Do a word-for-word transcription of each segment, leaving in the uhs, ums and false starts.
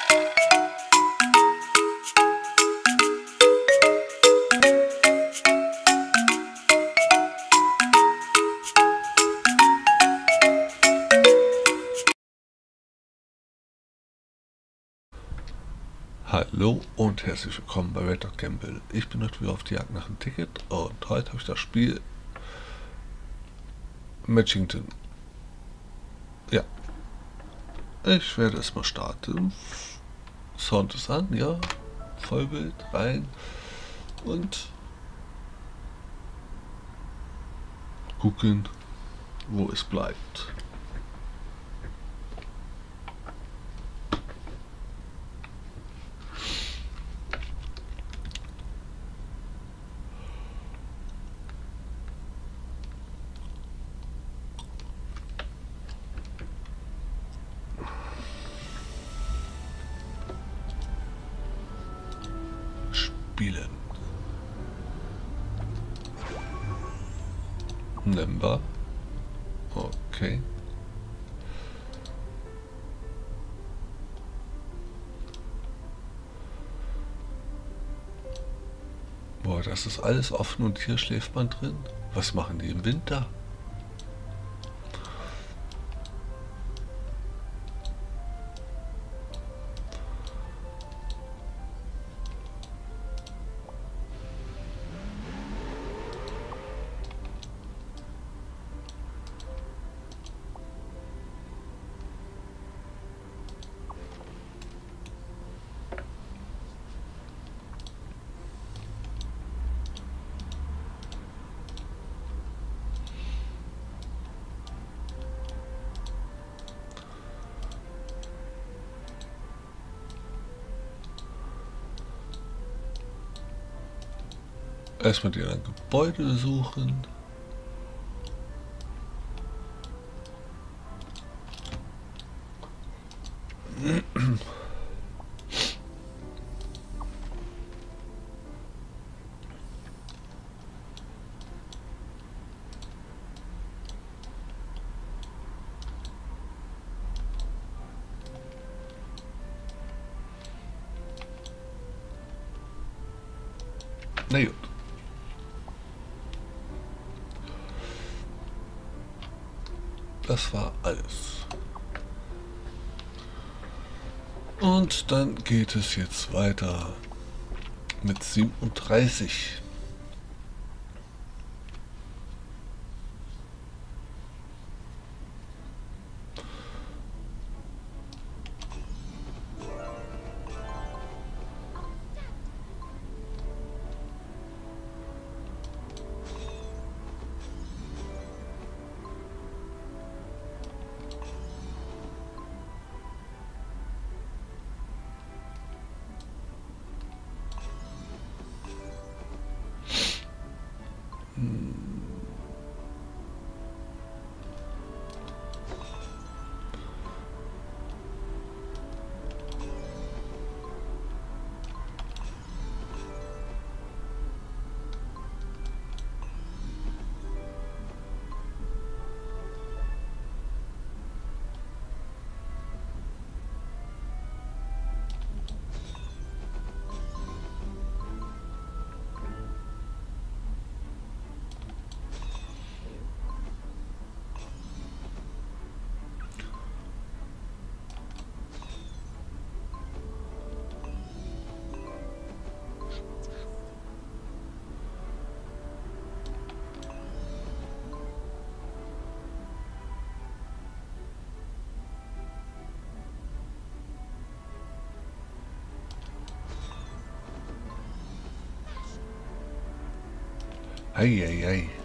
Hallo und herzlich willkommen bei Red Dog Gamble. Ich bin heute wieder auf die Jagd nach einem Ticket und heute habe ich das Spiel Matchington. Ja, ich werde es mal starten. Sound ist an, ja, Vollbild rein und gucken, wo es bleibt. Spielen. Number. Okay. Boah, das ist alles offen und hier schläft man drin. Was machen die im Winter? Erstmal die anderen Gebäude suchen. Na gut. Das war alles. Und dann geht es jetzt weiter mit siebenunddreißig. Eieiei.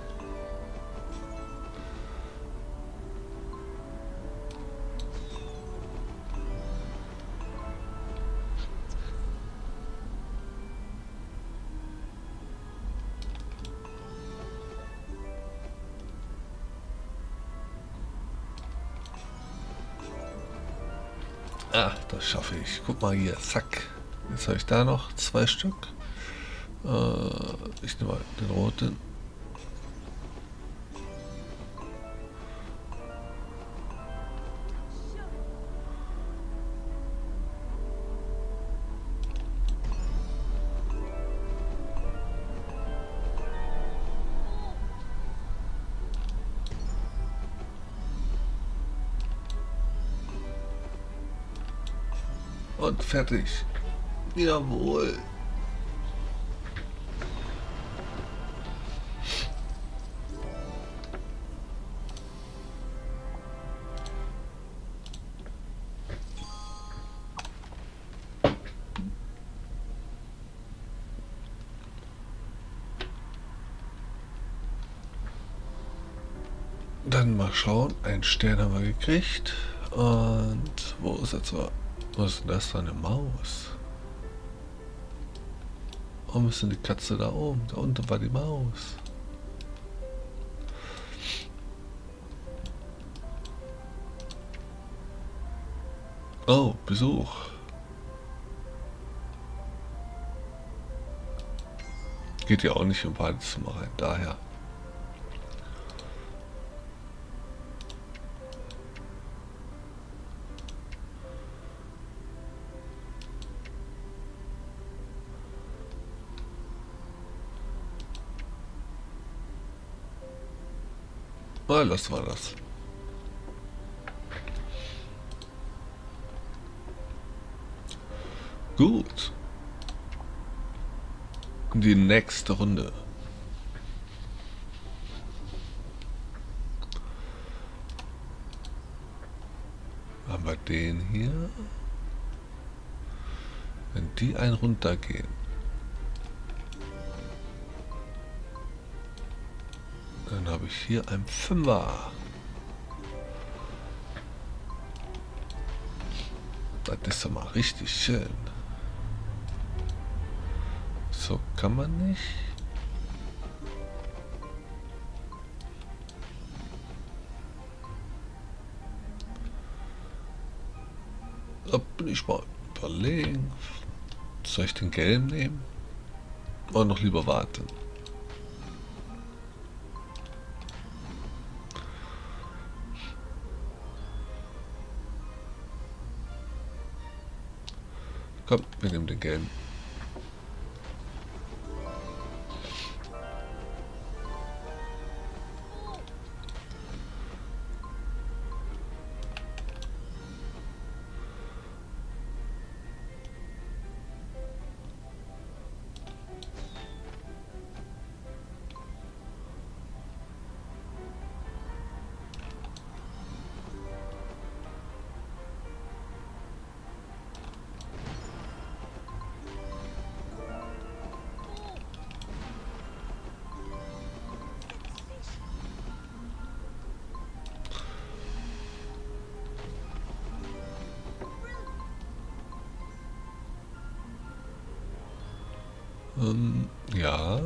Ah, das schaffe ich. Guck mal hier, zack. Jetzt habe ich da noch zwei Stück. Äh, ich nehme mal den roten. Und fertig. Jawohl. Dann mal schauen. Einen Stern haben wir gekriegt. Und wo ist jetzt so? Was ist denn das für eine Maus? Warum ist denn die Katze da oben? Da unten war die Maus. Oh, Besuch. Geht ja auch nicht im Badezimmer rein, daher. Na, lassen wir das. Gut. Die nächste Runde. Haben wir den hier. Wenn die einen runtergehen. Dann habe ich hier einen Fünfer. Das ist doch mal richtig schön. So kann man nicht. Da bin ich mal überlegen. Soll ich den gelben nehmen? Oder noch lieber warten? Komm, wir nehmen den gelben. Ähm, ja.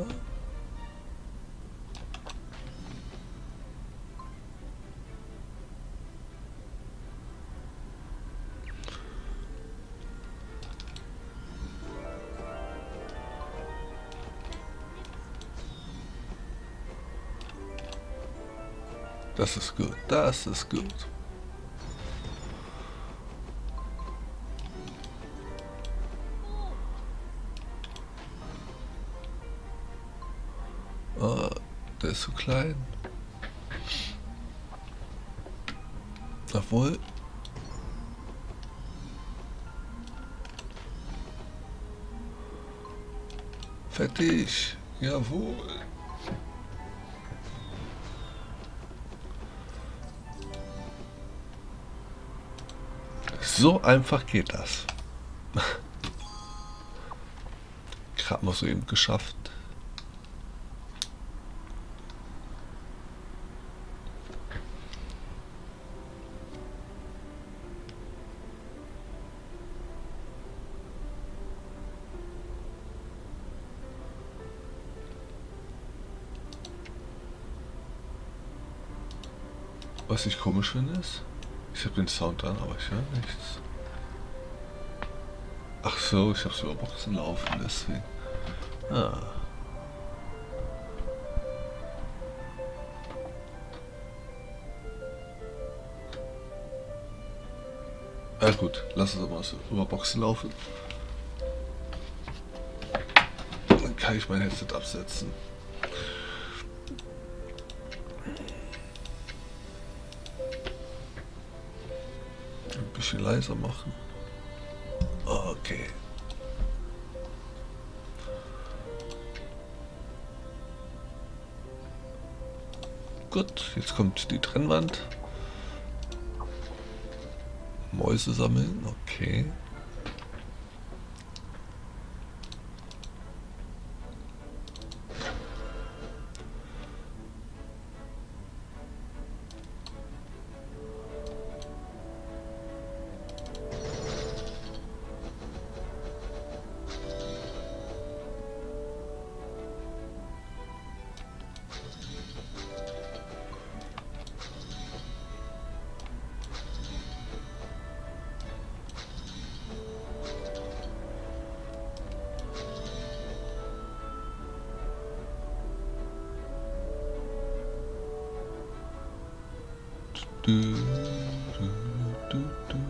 Das ist gut, das ist gut. Ah, der ist zu klein. Obwohl. Fertig. Jawohl. So einfach geht das. Gerade mal so eben geschafft. Was ich komisch finde ist, ich habe den Sound an, aber ich höre nichts. Ach so, ich habe es über Boxen laufen, deswegen. Ah. Ja gut, lass es aber so über Boxen laufen. Dann kann ich mein Headset absetzen. Ein bisschen leiser machen. Okay. Gut, jetzt kommt die Trennwand. Mäuse sammeln, okay. Du, du, du, du.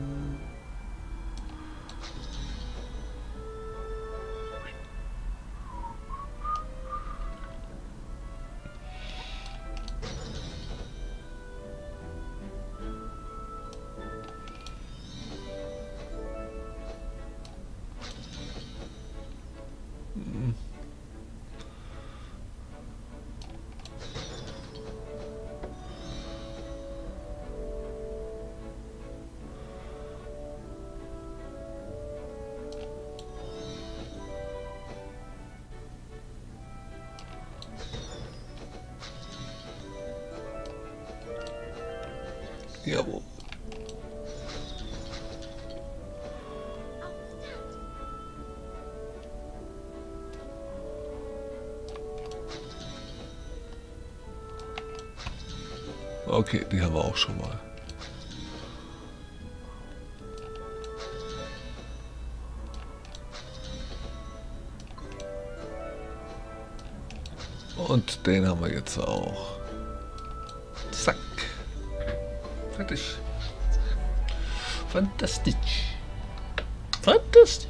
Hm. Jawohl. Okay, die haben wir auch schon mal. Und den haben wir jetzt auch. Zack. Fertig. Fantastisch. Fantastisch.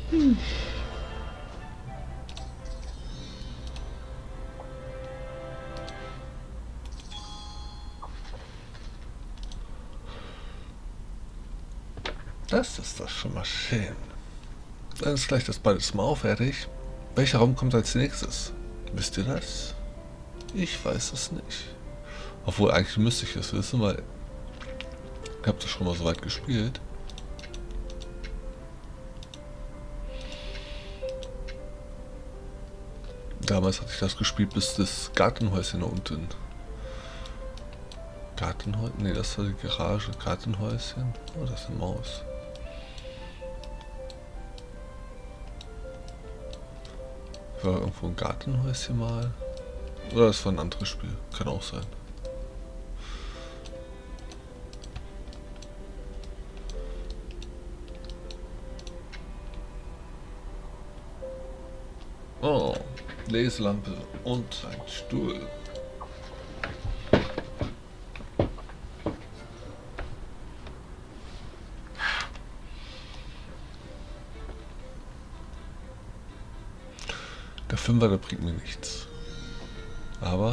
Das ist doch schon mal schön. Dann ist gleich das beides mal auch fertig. Welcher Raum kommt als nächstes? Wisst ihr das? Ich weiß es nicht. Obwohl, eigentlich müsste ich es wissen, weil ich habe das schon mal so weit gespielt. Damals hatte ich das gespielt, bis das Gartenhäuschen unten. Gartenhäuschen? Ne, das war die Garage. Gartenhäuschen? Oh, das ist eine Maus. War irgendwo ein Gartenhäuschen mal? Oder das war ein anderes Spiel? Kann auch sein. Oh, Leselampe und ein Stuhl. Der Fünfer, der bringt mir nichts. Aber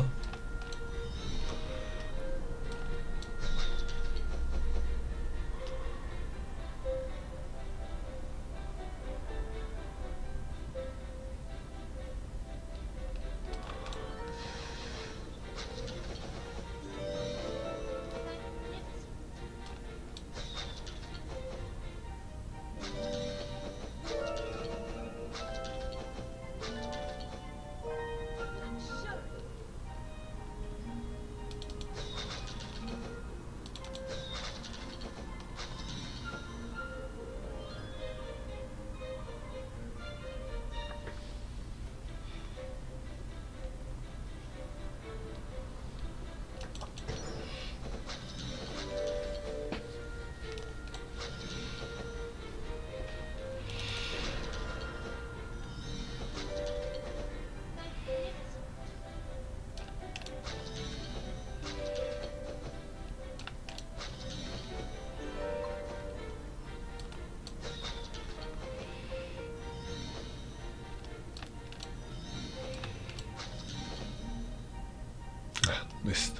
Mist.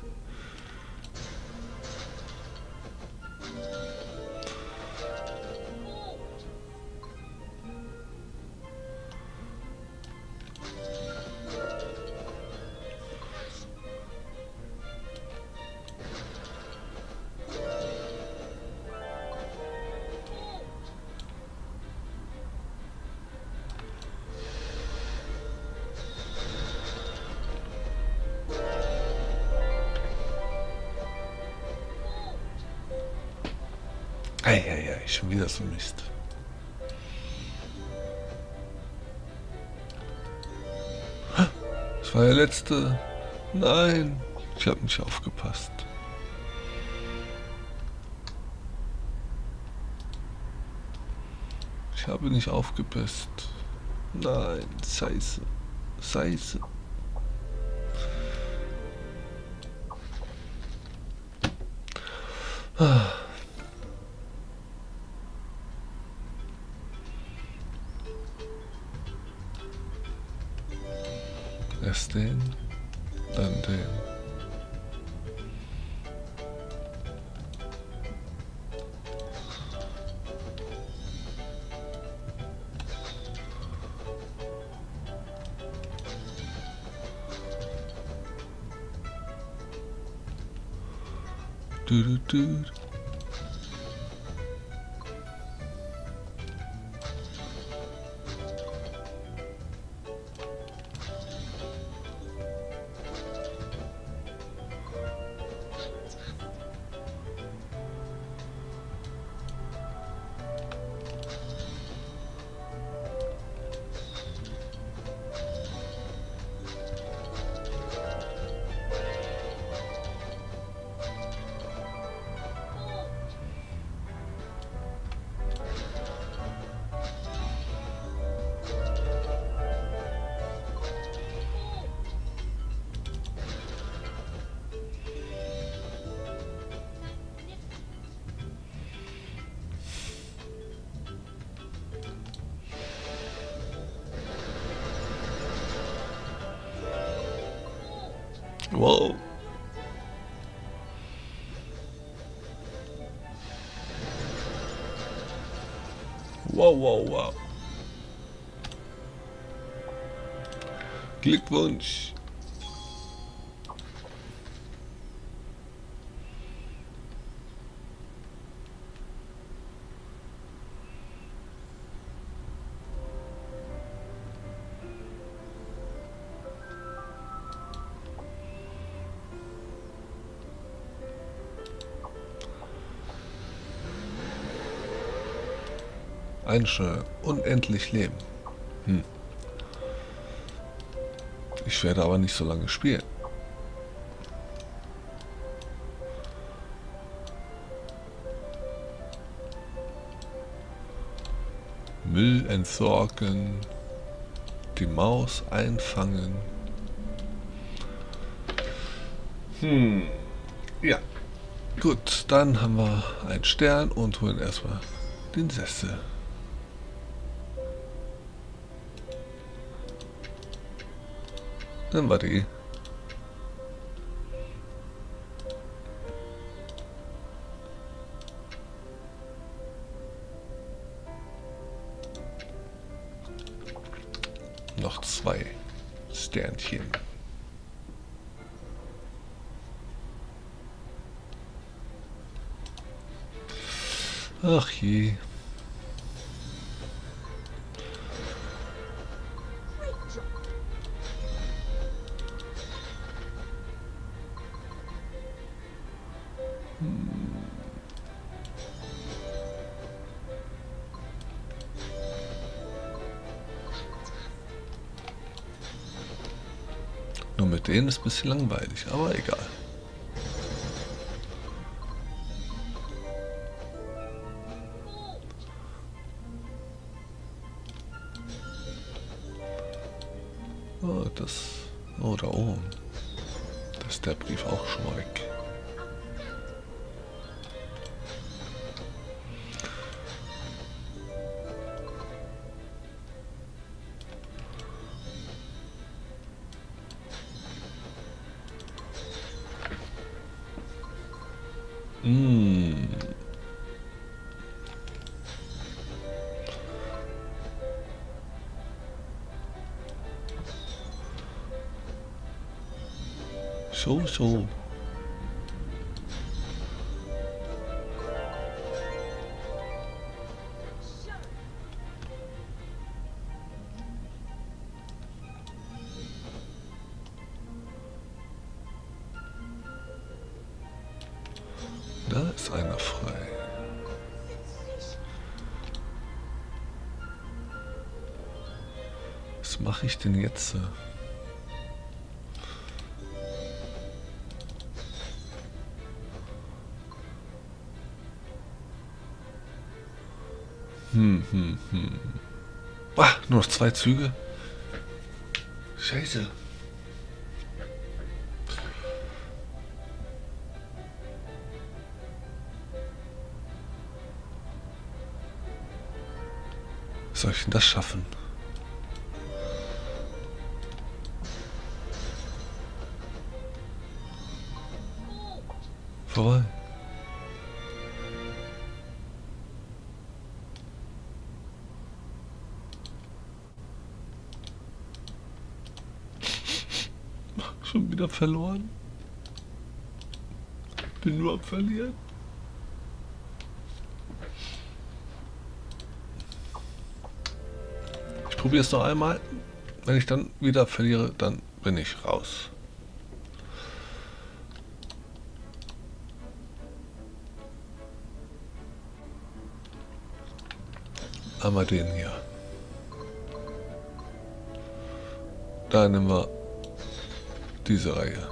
Eieiei, schon wieder so Mist. Das war der letzte. Nein, ich habe nicht aufgepasst. Ich habe nicht aufgepasst. Nein, Scheiße. Scheiße. Ah. Erst den, dann den. Du, du, du. Wow. Wow, wow, wow. Glückwunsch. Ein Stern, unendlich leben. Hm. Ich werde aber nicht so lange spielen. Müll entsorgen, die Maus einfangen. Hm. Ja. Gut, dann haben wir einen Stern und holen erstmal den Sessel. Dann war die. Noch zwei Sternchen. Ach je. Nur mit denen ist ein bisschen langweilig, aber egal. Oh, das... Oh, da oben. Da ist der Brief auch schon mal weg. Mmh. So, so. Da ist einer frei. Was mache ich denn jetzt? Hm, hm, hm. Ah, nur noch zwei Züge. Scheiße. Wie soll ich denn das schaffen? Vorbei. Schon wieder verloren. Bin nur am Verlieren. Ich probiere es noch einmal. Wenn ich dann wieder verliere, dann bin ich raus. Einmal den hier. Da nehmen wir diese Reihe.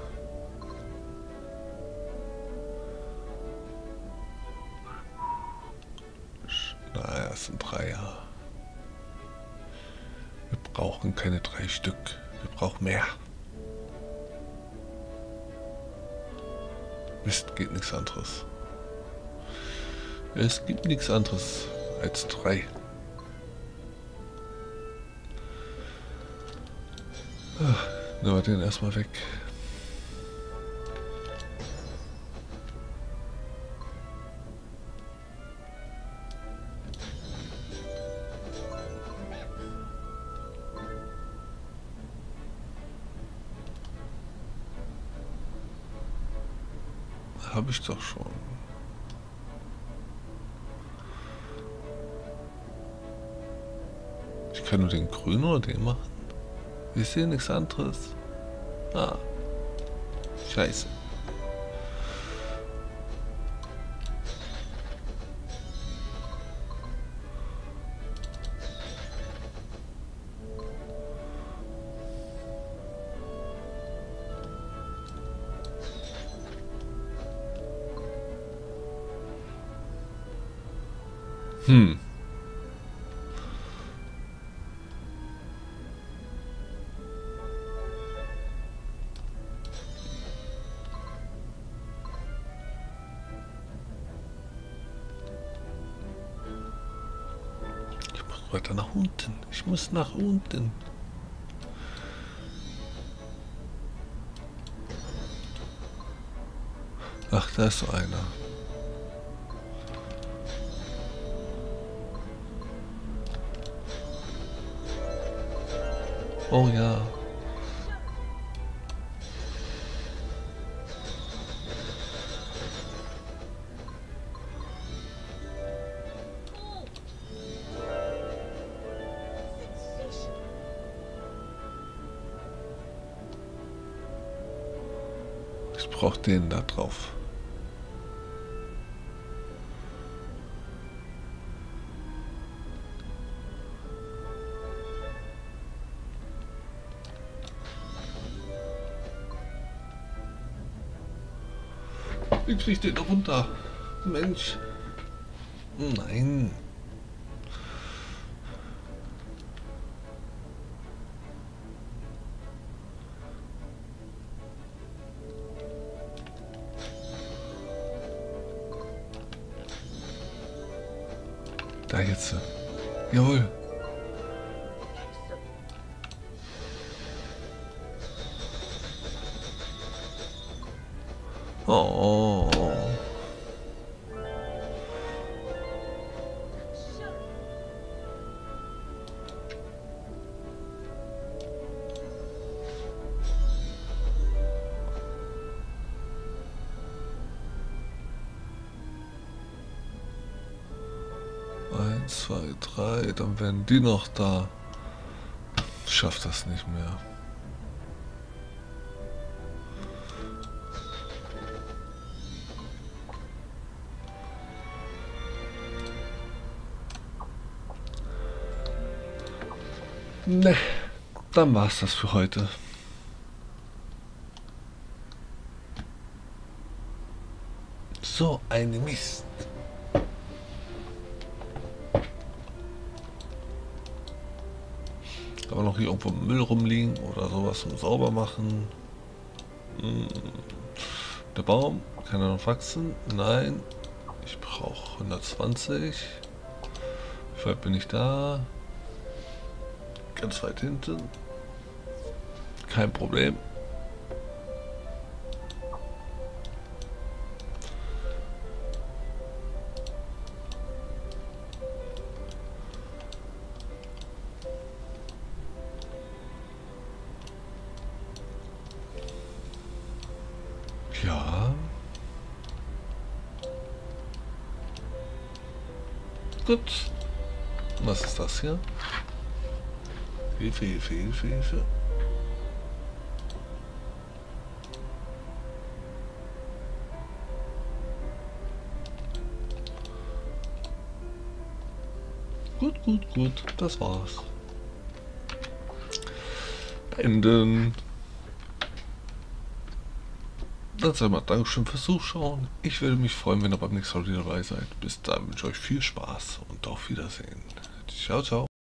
Naja, es sind Dreier. Wir brauchen keine drei Stück. Wir brauchen mehr. Mist, geht nichts anderes. Es gibt nichts anderes als drei. Ach, nehmen wir den erstmal weg. Habe ich doch schon. Ich kann nur den grünen oder den machen. Ich sehe nichts anderes. Ah. Scheiße. Hm. Ich muss weiter nach unten. Ich muss nach unten. Ach, da ist so einer. Oh ja. Ich brauche den da drauf. Wie krieg ich den runter? Mensch. Nein. Da jetzt. Jawohl. Oh. Eins, zwei, drei, dann werden die noch da. Ich schaff das nicht mehr. Ne, Dann war's das für heute. So eine Mist. Kann man noch hier irgendwo Müll rumliegen oder sowas zum sauber machen? Hm. Der Baum kann er noch wachsen? Nein. Ich brauche hundertzwanzig. Wie weit bin ich da? Ganz weit hinten. Kein Problem. Ja. Gut. Was ist das hier? Hilfe, Hilfe, Hilfe, Hilfe. Gut, gut, gut. Das war's. Beenden. Dann sag mal Dankeschön fürs Zuschauen. Ich würde mich freuen, wenn ihr beim nächsten Mal wieder dabei seid. Bis dahin wünsche ich euch viel Spaß und auf Wiedersehen. Ciao, ciao.